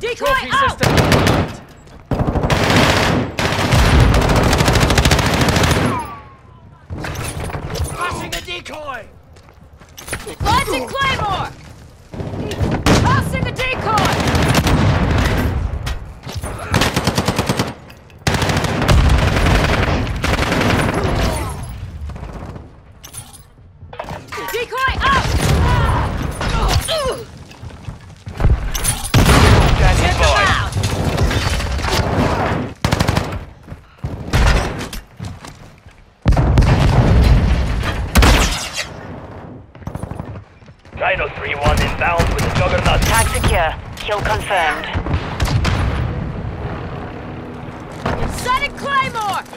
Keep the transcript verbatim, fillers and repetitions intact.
Decoy Trophy out! system deployed. Flashing a decoy! Planting Claymore! Tossing a decoy! Decoy out! Standing by. Out! Rhino three one inbound with the Juggernaut. Tag secure. Kill confirmed. Setting Claymore!